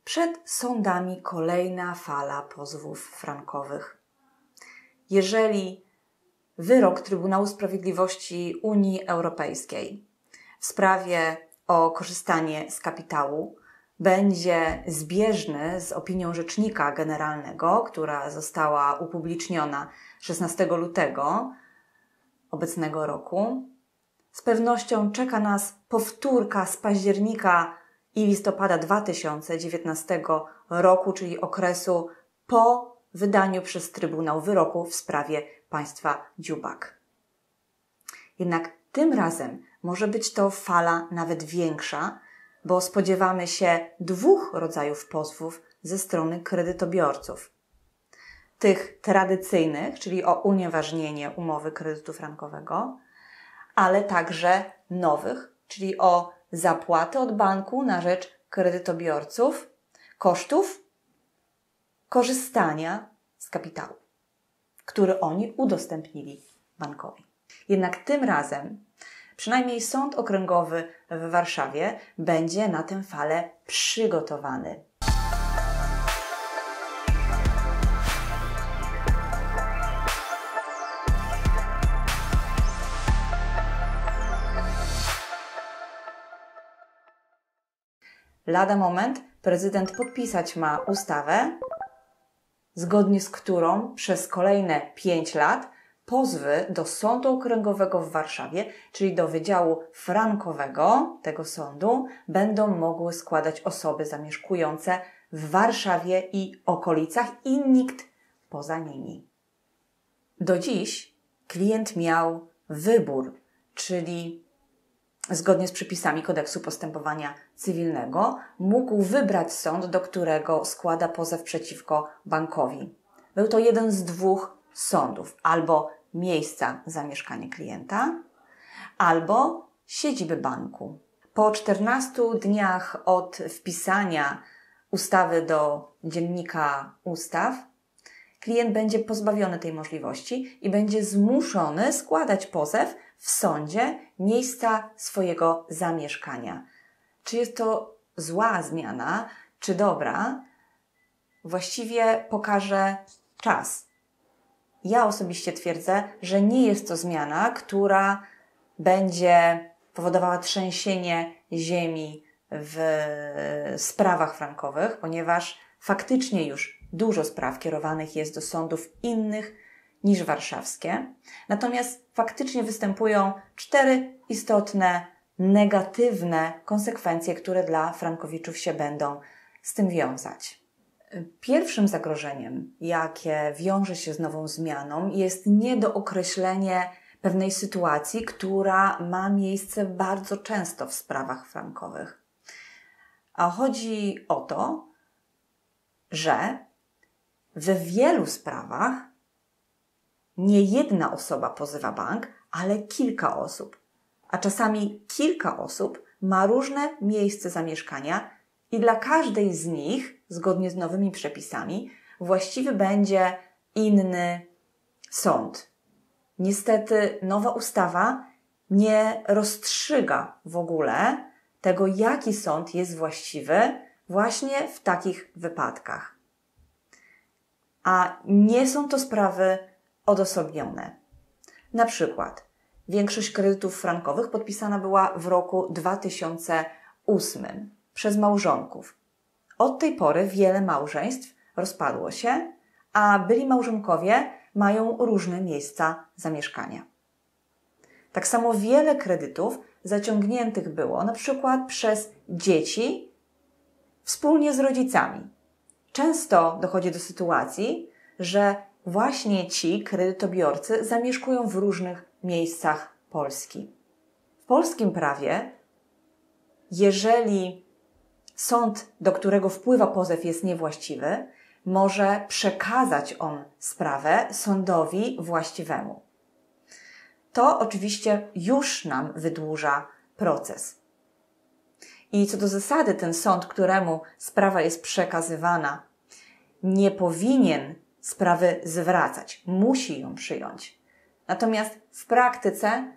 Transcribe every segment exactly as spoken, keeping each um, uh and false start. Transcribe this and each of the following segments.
Przed sądami kolejna fala pozwów frankowych. Jeżeli wyrok Trybunału Sprawiedliwości Unii Europejskiej w sprawie o korzystanie z kapitału będzie zbieżny z opinią Rzecznika Generalnego, która została upubliczniona szesnastego lutego obecnego roku, z pewnością czeka nas powtórka z października i listopada dwa tysiące dziewiętnastego roku, czyli okresu po wydaniu przez Trybunał wyroku w sprawie państwa Dziubak. Jednak tym razem może być to fala nawet większa, bo spodziewamy się dwóch rodzajów pozwów ze strony kredytobiorców. Tych tradycyjnych, czyli o unieważnienie umowy kredytu frankowego, ale także nowych, czyli o zapłatę od banku na rzecz kredytobiorców kosztów korzystania z kapitału, który oni udostępnili bankowi. Jednak tym razem przynajmniej Sąd Okręgowy w Warszawie będzie na tę falę przygotowany. Lada moment prezydent podpisać ma ustawę, zgodnie z którą przez kolejne pięć lat pozwy do Sądu Okręgowego w Warszawie, czyli do Wydziału Frankowego tego sądu, będą mogły składać osoby zamieszkujące w Warszawie i okolicach i nikt poza nimi. Do dziś klient miał wybór, czyli zgodnie z przepisami Kodeksu Postępowania Cywilnego mógł wybrać sąd, do którego składa pozew przeciwko bankowi. Był to jeden z dwóch sądów, albo miejsca zamieszkania klienta, albo siedziby banku. Po czternastu dniach od wpisania ustawy do Dziennika Ustaw klient będzie pozbawiony tej możliwości i będzie zmuszony składać pozew w sądzie miejsca swojego zamieszkania. Czy jest to zła zmiana, czy dobra? Właściwie pokaże czas. Ja osobiście twierdzę, że nie jest to zmiana, która będzie powodowała trzęsienie ziemi w sprawach frankowych, ponieważ faktycznie już dużo spraw kierowanych jest do sądów innych niż warszawskie. Natomiast faktycznie występują cztery istotne, negatywne konsekwencje, które dla frankowiczów się będą z tym wiązać. Pierwszym zagrożeniem, jakie wiąże się z nową zmianą, jest niedookreślenie pewnej sytuacji, która ma miejsce bardzo często w sprawach frankowych. A chodzi o to, że we wielu sprawach nie jedna osoba pozywa bank, ale kilka osób, a czasami kilka osób ma różne miejsce zamieszkania i dla każdej z nich, zgodnie z nowymi przepisami, właściwy będzie inny sąd. Niestety nowa ustawa nie rozstrzyga w ogóle tego, jaki sąd jest właściwy właśnie w takich wypadkach. A nie są to sprawy odosobnione. Na przykład większość kredytów frankowych podpisana była w roku dwa tysiące ósmym przez małżonków. Od tej pory wiele małżeństw rozpadło się, a byli małżonkowie mają różne miejsca zamieszkania. Tak samo wiele kredytów zaciągniętych było na przykład przez dzieci wspólnie z rodzicami. Często dochodzi do sytuacji, że właśnie ci kredytobiorcy zamieszkują w różnych miejscach Polski. W polskim prawie, jeżeli sąd, do którego wpływa pozew, jest niewłaściwy, może przekazać on sprawę sądowi właściwemu. To oczywiście już nam wydłuża proces. I co do zasady ten sąd, któremu sprawa jest przekazywana, nie powinien sprawy zwracać, musi ją przyjąć. Natomiast w praktyce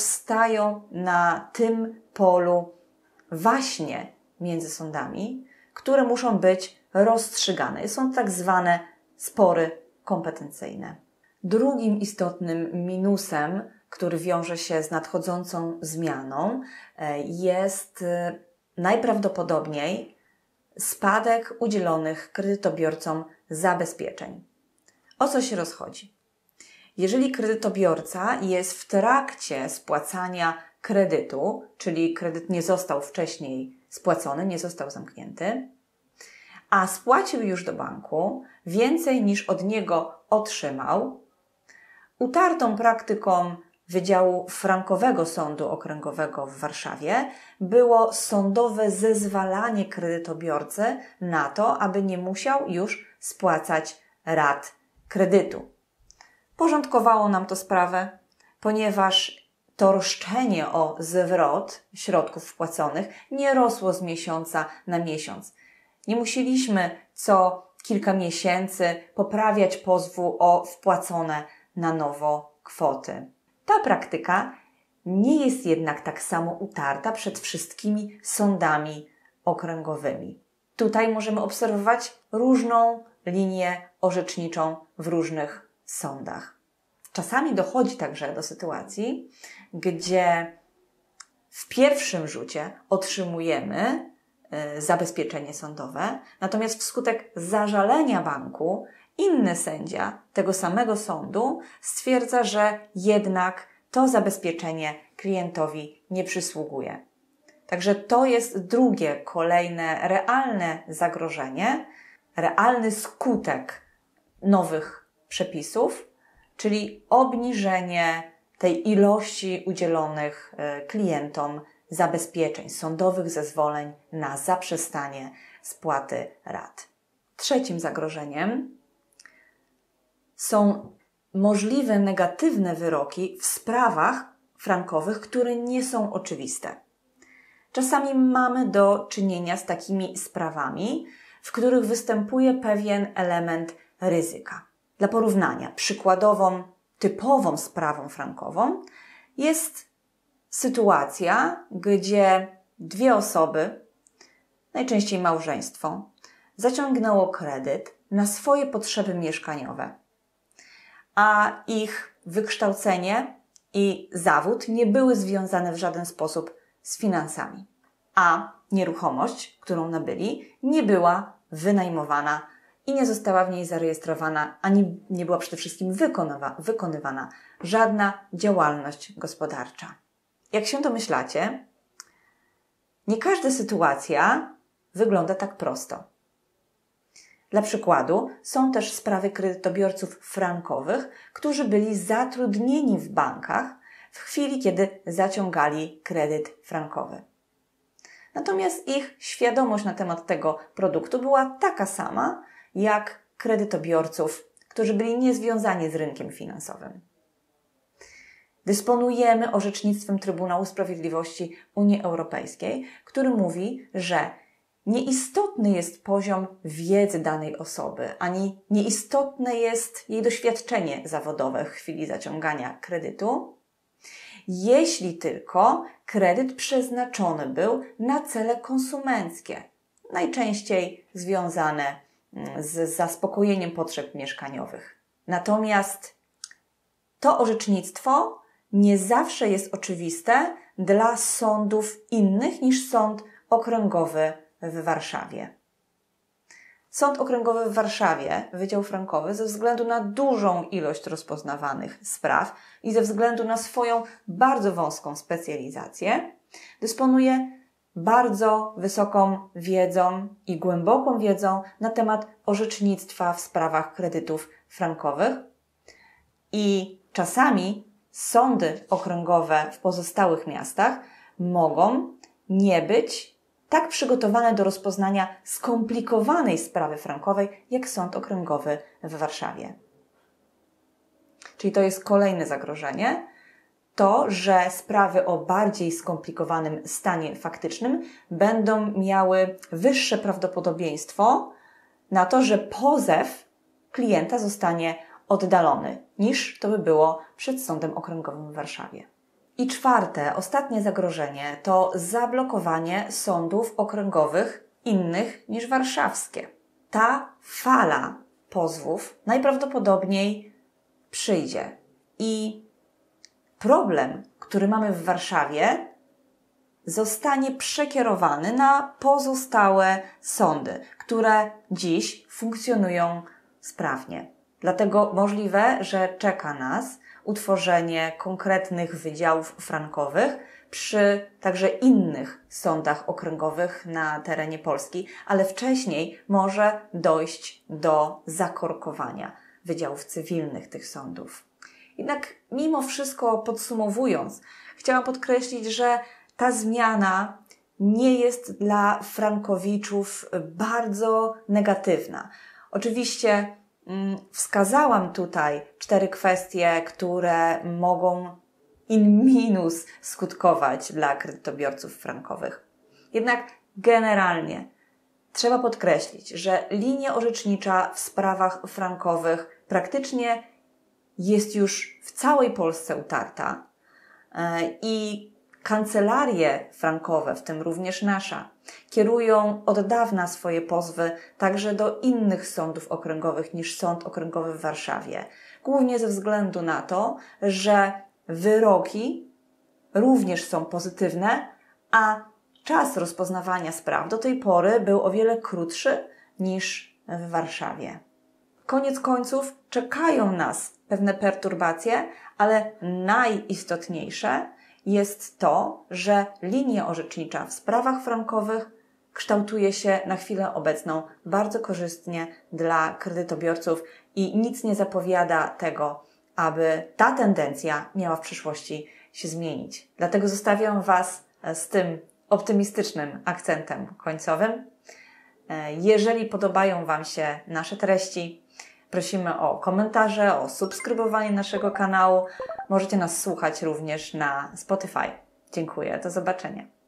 powstają na tym polu waśnie między sądami, które muszą być rozstrzygane. Są tak zwane spory kompetencyjne. Drugim istotnym minusem, który wiąże się z nadchodzącą zmianą, jest najprawdopodobniej spadek udzielonych kredytobiorcom zabezpieczeń. O co się rozchodzi? Jeżeli kredytobiorca jest w trakcie spłacania kredytu, czyli kredyt nie został wcześniej spłacony, nie został zamknięty, a spłacił już do banku więcej niż od niego otrzymał, utartą praktyką Wydziału Frankowego Sądu Okręgowego w Warszawie było sądowe zezwalanie kredytobiorcy na to, aby nie musiał już spłacać rat kredytu. Porządkowało nam to sprawę, ponieważ to roszczenie o zwrot środków wpłaconych nie rosło z miesiąca na miesiąc. Nie musieliśmy co kilka miesięcy poprawiać pozwu o wpłacone na nowo kwoty. Ta praktyka nie jest jednak tak samo utarta przed wszystkimi sądami okręgowymi. Tutaj możemy obserwować różną linię orzeczniczą w różnych sądach. Czasami dochodzi także do sytuacji, gdzie w pierwszym rzucie otrzymujemy y, zabezpieczenie sądowe, natomiast wskutek zażalenia banku inny sędzia tego samego sądu stwierdza, że jednak to zabezpieczenie klientowi nie przysługuje. Także to jest drugie, kolejne realne zagrożenie, realny skutek nowych przepisów, czyli obniżenie tej ilości udzielonych klientom zabezpieczeń, sądowych zezwoleń na zaprzestanie spłaty rat. Trzecim zagrożeniem są możliwe negatywne wyroki w sprawach frankowych, które nie są oczywiste. Czasami mamy do czynienia z takimi sprawami, w których występuje pewien element ryzyka. Dla porównania, przykładową, typową sprawą frankową jest sytuacja, gdzie dwie osoby, najczęściej małżeństwo, zaciągnęło kredyt na swoje potrzeby mieszkaniowe, a ich wykształcenie i zawód nie były związane w żaden sposób z finansami, a nieruchomość, którą nabyli, nie była wynajmowana i nie została w niej zarejestrowana, ani nie była przede wszystkim wykonywa, wykonywana żadna działalność gospodarcza. Jak się domyślacie, nie każda sytuacja wygląda tak prosto. Dla przykładu są też sprawy kredytobiorców frankowych, którzy byli zatrudnieni w bankach w chwili, kiedy zaciągali kredyt frankowy. Natomiast ich świadomość na temat tego produktu była taka sama, jak kredytobiorców, którzy byli niezwiązani z rynkiem finansowym. Dysponujemy orzecznictwem Trybunału Sprawiedliwości Unii Europejskiej, który mówi, że nieistotny jest poziom wiedzy danej osoby, ani nieistotne jest jej doświadczenie zawodowe w chwili zaciągania kredytu, jeśli tylko kredyt przeznaczony był na cele konsumenckie, najczęściej związane z zaspokojeniem potrzeb mieszkaniowych. Natomiast to orzecznictwo nie zawsze jest oczywiste dla sądów innych niż Sąd Okręgowy w Warszawie. Sąd Okręgowy w Warszawie, Wydział Frankowy, ze względu na dużą ilość rozpoznawanych spraw i ze względu na swoją bardzo wąską specjalizację, dysponuje bardzo wysoką wiedzą i głęboką wiedzą na temat orzecznictwa w sprawach kredytów frankowych i czasami sądy okręgowe w pozostałych miastach mogą nie być tak przygotowane do rozpoznania skomplikowanej sprawy frankowej, jak Sąd Okręgowy w Warszawie. Czyli to jest kolejne zagrożenie, to, że sprawy o bardziej skomplikowanym stanie faktycznym będą miały wyższe prawdopodobieństwo na to, że pozew klienta zostanie oddalony, niż to by było przed Sądem Okręgowym w Warszawie. I czwarte, ostatnie zagrożenie to zablokowanie sądów okręgowych innych niż warszawskie. Ta fala pozwów najprawdopodobniej przyjdzie i problem, który mamy w Warszawie, zostanie przekierowany na pozostałe sądy, które dziś funkcjonują sprawnie. Dlatego możliwe, że czeka nas utworzenie konkretnych wydziałów frankowych przy także innych sądach okręgowych na terenie Polski, ale wcześniej może dojść do zakorkowania wydziałów cywilnych tych sądów. Jednak mimo wszystko podsumowując, chciałam podkreślić, że ta zmiana nie jest dla frankowiczów bardzo negatywna. Oczywiście mm, wskazałam tutaj cztery kwestie, które mogą in minus skutkować dla kredytobiorców frankowych. Jednak generalnie trzeba podkreślić, że linia orzecznicza w sprawach frankowych praktycznie jest już w całej Polsce utarta i kancelarie frankowe, w tym również nasza, kierują od dawna swoje pozwy także do innych sądów okręgowych niż Sąd Okręgowy w Warszawie. Głównie ze względu na to, że wyroki również są pozytywne, a czas rozpoznawania spraw do tej pory był o wiele krótszy niż w Warszawie. Koniec końców czekają nas pewne perturbacje, ale najistotniejsze jest to, że linia orzecznicza w sprawach frankowych kształtuje się na chwilę obecną bardzo korzystnie dla kredytobiorców i nic nie zapowiada tego, aby ta tendencja miała w przyszłości się zmienić. Dlatego zostawiam Was z tym optymistycznym akcentem końcowym. Jeżeli podobają Wam się nasze treści, prosimy o komentarze, o subskrybowanie naszego kanału. Możecie nas słuchać również na Spotify. Dziękuję, do zobaczenia.